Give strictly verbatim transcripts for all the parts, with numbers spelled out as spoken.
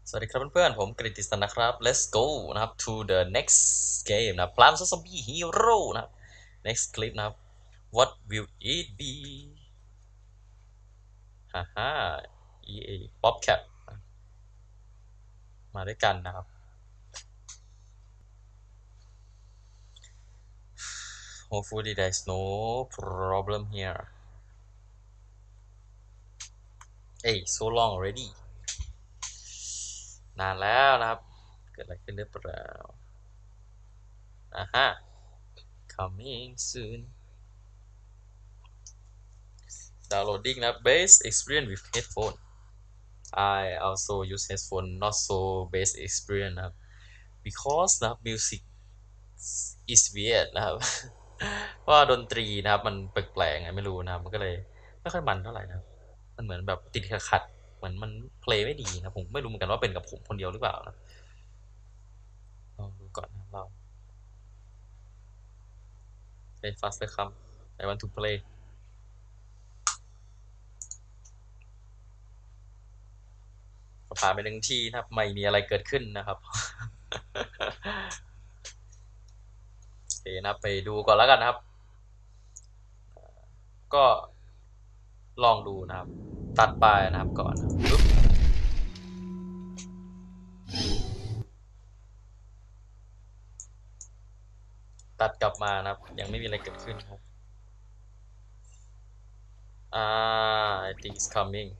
สวัสดีครับเพื่อนๆผมกฤติสันนะครับ let's go นะครับ to the next game นะ Plants Zombie Hero นะครับ next clip นะครับ what will it be ฮ่าฮ่า อี เอ Bobcat มาด้วยกันนะครับ hopefully there's no problem here เอ้ย so long already นานแล้วนะครับเกิดอะไรขึ้นหรือเปล่าอ่าฮะ coming soon downloading นะ base experience with headphone I also use headphone not so bass experience นะครับ because นะครับ music is weird นะครับ เพราะว่าดนตรีนะครับมันแปลกๆไงไม่รู้นะครับมันก็เลยไม่ค่อยมันเท่าไหร่นะครับมันเหมือนแบบติดขัดๆเหมือนมันเพลงไม่ดีนะผมไม่รู้เหมือนกันว่าเป็นกับผมคนเดียวหรือเปล่านะลองดูก่อนนะเรา play faster come I want to play ผ่านไปหนึ่งทีนะครับไม่มีอะไรเกิดขึ้นนะครับ โอเคนะไปดูก่อนแล้วกันนะครับ ก็ลองดูนะครับตัดไปนะครับก่อนปึ๊บตัดกลับมานะครับยังไม่มีอะไรเกิดขึ้นครับอ่า I think it's coming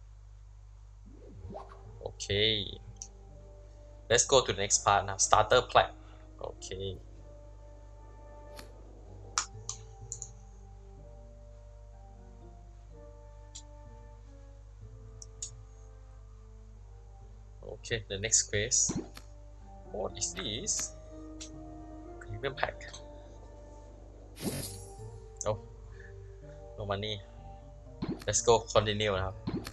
okay let's go to the next part นะครับ starter pack โอเคโอเค the next quest what is this premium pack โอ้ลงมานี่ let's go continue นะครับ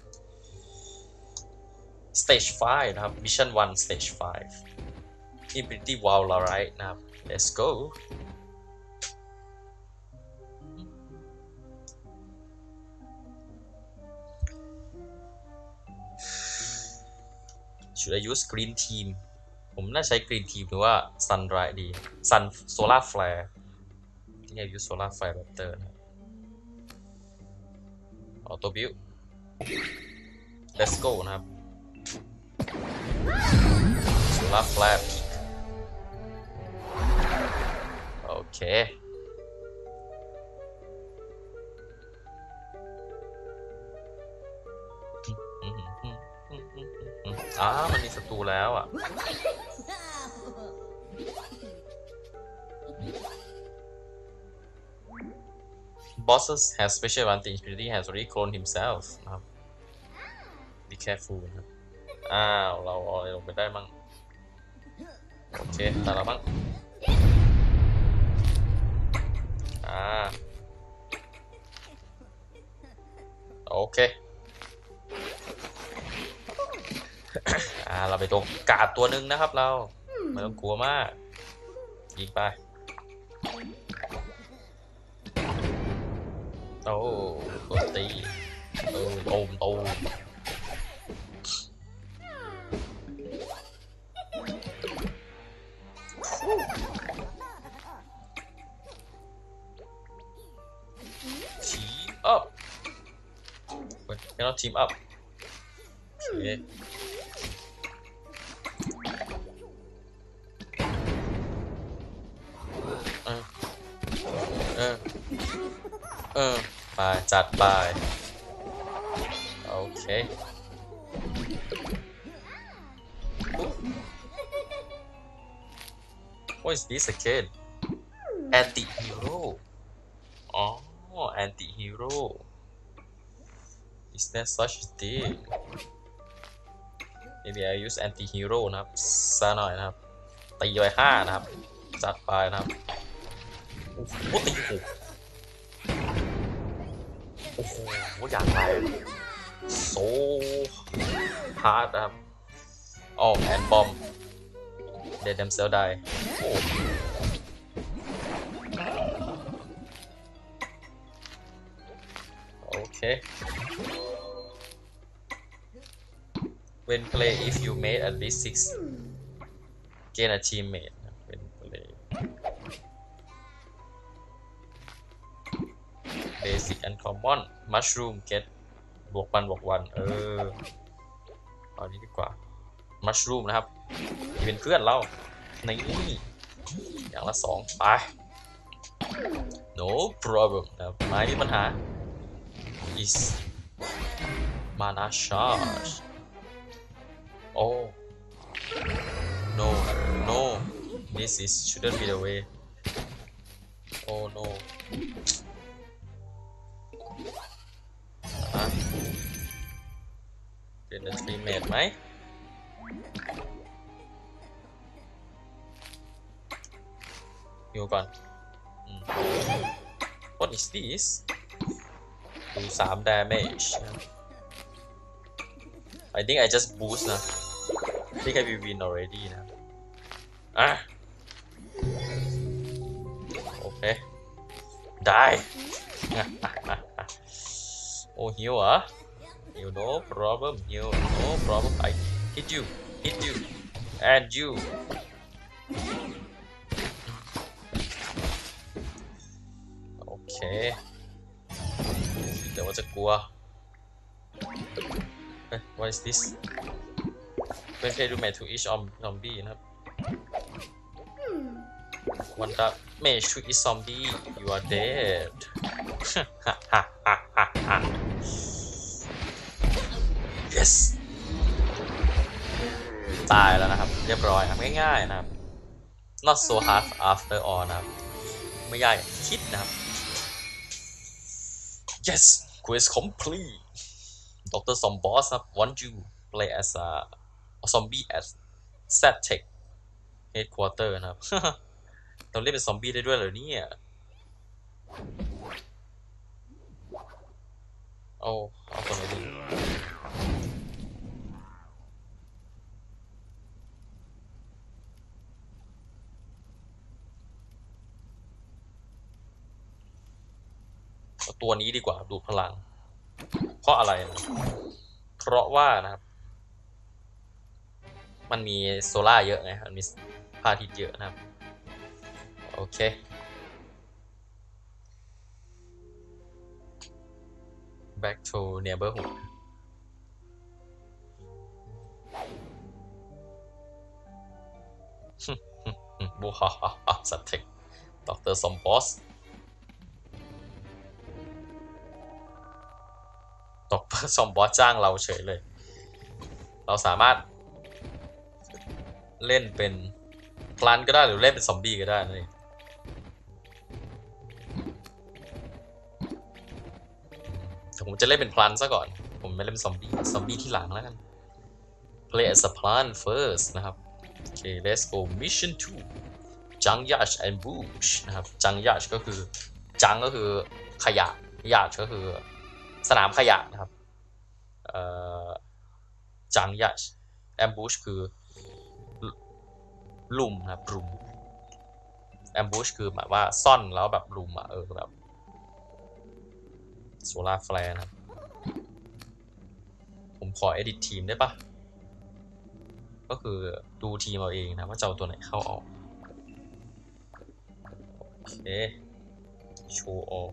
stage five นะครับ mission one stage five Infinity Valorite นะครับ let's go should I use green team ผมน่าใช้ green team หรือว่า sunrise ดี sun solar flare ที่ use solar flare better นะ auto build let's go นะครับ solar flare โอเคอ่ามันมีศัตรูแล้วอ่ะ bosses has special advantage Infinity has already cloned himself นะครับ be careful นะครับอ้าวเราเอาอะไรลงไปได้มั่งโอเคตายแล้วมั่งอ่าโอเค อ่าเราไปตัวกาดตัวหนึ่งนะครับเราไม่ต้องกลัวมากยิงไปโอ้กดตีโอ้โตมโตมทีมอัพเฮ้ยไม่ต้องทีมอัพโอเคเออเออเออไปจัดไปโอเค What is this again anti-hero อ๋อ anti-hero is there such a thing maybe I use anti-hero นะครับซะหน่อยนะครับตีไปห้านะครับจัดไปนะครับโอ้โหตีโอ้โอ้โหอย่างไร so hard นะครับอ๋อ and bomb let themselves die โอ้โอเค when play if you made at least six gain a teammate when play basic and common mushroom get บวกวันบวกวันเออเอานี้ดีกว่า mushroom นะครับที่เป็นเพื่อนเราในนี่อย่างละสองไป no problem นะครับไม่มีปัญหา is mana charge oh no no this is shouldn't be the way oh no อ่ะเป็น the three mate ไหมฮิวก่อน what is this ดูสาม damage I think I just boost นะ I think I will win already นะอ่ะโอเคได้ โอ้ฮิวเหรอฮิว no problem ฮิว no problem I hit you hit you and you โอเคเดี๋ยวว่าจะกลัวเฮ้ย what is this when play do damage to each zombie นะครับ one damage to each zombie you are dead yes ตายแล้วนะครับเรียบร้อยครับง่ายๆนะครับ not so hard after all นะครับไม่ยากอย่างที่คิดนะครับ yes quest complete Doctor Zomboss นะครับ want you play as a, a zombie at Zatec headquarter นะครับ เราเล่นเป็นซอมบี้ได้ด้วยเหรอเนี่ยเอาเอาคนไหนดีเอาตัวนี้ดีกว่าดูดพลังเพราะอะไรนะเพราะว่านะครับมันมีโซล่าเยอะไงมันมีพระอาทิตย์เยอะนะครับโอเค back to neighborhood บูฮ่าฮ่าฮ่าสัตว์เทคด็อกเตอร์ซอมบอสด็อกเตอร์ซอมบอสจ้างเราเฉยเลยเราสามารถเล่นเป็นพลันก็ได้หรือเล่นเป็นซอมบี้ก็ได้นั่นเองแต่ผมจะเล่นเป็นพลันซะก่อนผมไม่เล่นเป็นซอมบี้ซอมบี้ที่หลังแล้วกัน play as a plant first นะครับโอเค let's go mission two จังยัช and bush นะครับจังยัชก็คือจังก็คือขยะยัชก็คือสนามขยะนะครับเอ่อจังยัช ambush คือลุมนะครับลุม ambush คือหมายว่าซ่อนแล้วแบบลุมอ่ะเออแบบโซลาร์แฟลร์นะครับผมขอ edit ทีมได้ปะก็คือดูทีมเอาเองนะว่าจะเอาตัวไหนเข้าออกโอเคโชว์ออก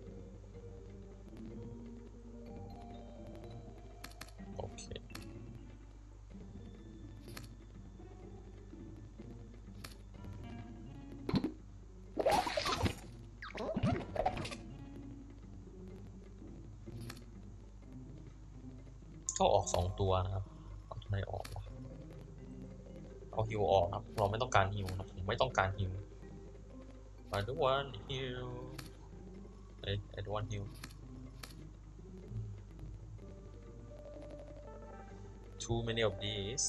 โอเคก็ออกสองตัวนะครับเอาตัวไหนออกวะเอาฮิวออกครับเราไม่ต้องการฮิวนะผมไม่ต้องการฮิว I don't want heal I I don't want heal too many of these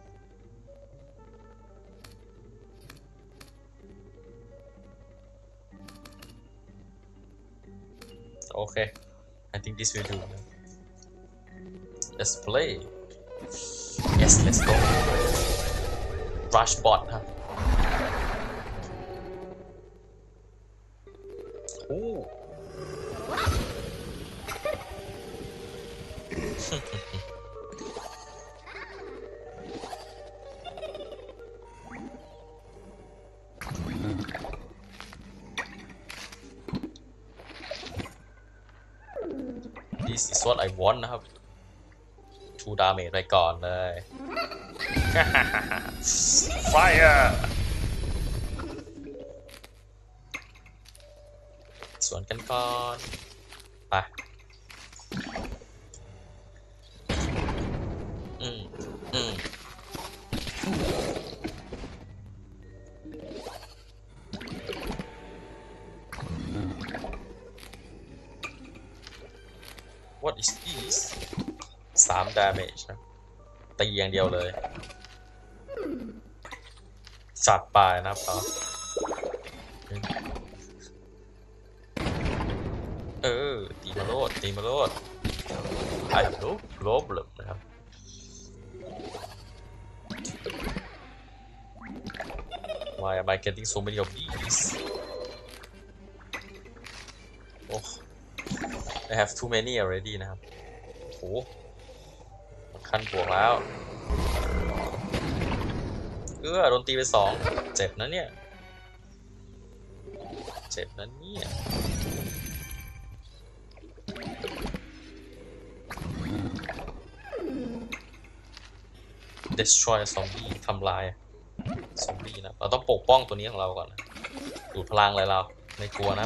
okay I think this will do let's play yes let's go rush bot ครับโอ้ this is what I want นะครับ two damage ไปก่อนเลย fire สวนกันก่อนไปอืมอืมWhat is this สาม damage นะตีอย่างเดียวเลยจัดไปนะครับเออตีมาโลดตีมาโลด I have no problem นะครับ Why am I getting so many of these Oh I have too many already นะครับโอ้ขั้นบวกแล้วเออโดนตีไปสองเจ็บนะเนี่ยเจ็บนะเนี่ย destroy zombie ทำลายซอมบี้นะเราต้องปกป้องตัวนี้ของเราก่อนนะดูดพลังเลยเราไม่กลัวนะ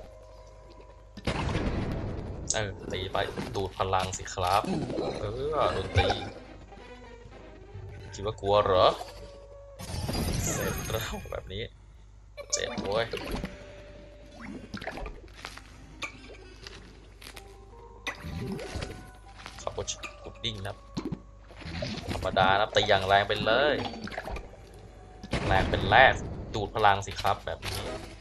เออตีไปดูดพลังสิครับเออโดนตีคิดว่ากลัวเหรอเสร็จแล้วแบบนี้เจ็บโว้ยขับรถกุดดิ้งนะธรรมดานะตีอย่างแรงไปเลยแรงเป็นแรกดูดพลังสิครับแบบนี้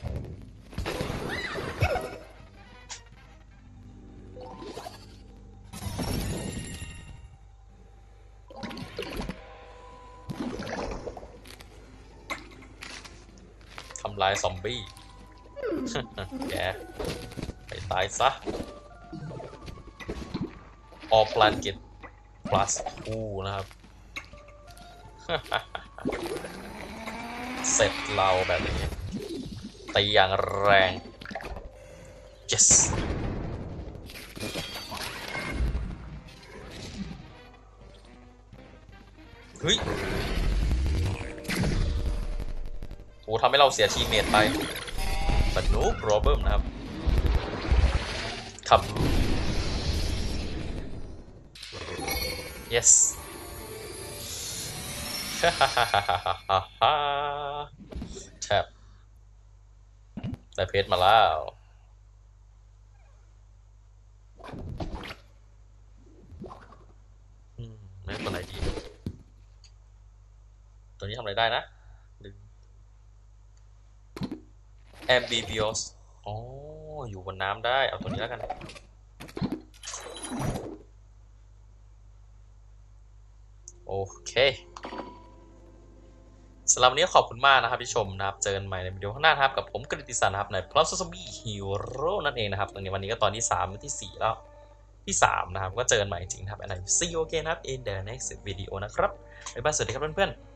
ทำลายซอมบี้ แกไปตายซะ all plan get plus two นะครับ เสร็จเราแบบนี้ตีอย่างแรง yes เฮ้ยโอ้ทำให้เราเสียทีเมทไป but no problem นะครับขับ yes ฮ่าฮ่าฮ่าฮ่าฮ่าฮ่าแท็บได้เพชรมาแล้วอืมไม่เป็นไรดีตัวนี้ทำอะไรได้นะแอมบิบิโอสอ๋ออยู่บนน้ำได้เอาตัวนี้แล้วกันโอเคสำหรับวันนี้ขอบคุณมากนะครับที่ชมนะครับเจอกันใหม่ในวิดีโอข้างหน้าครับกับผมกฤติสันนะครับใน Plot Zombie Hero นั่นเองนะครับในวันนี้ก็ตอนที่สามที่สี่แล้วที่สามนะครับก็เจอกันใหม่จริงครับ and I see you again นะครับ in the next video นะครับบ๊ายบายสวัสดีครับเพื่อนๆ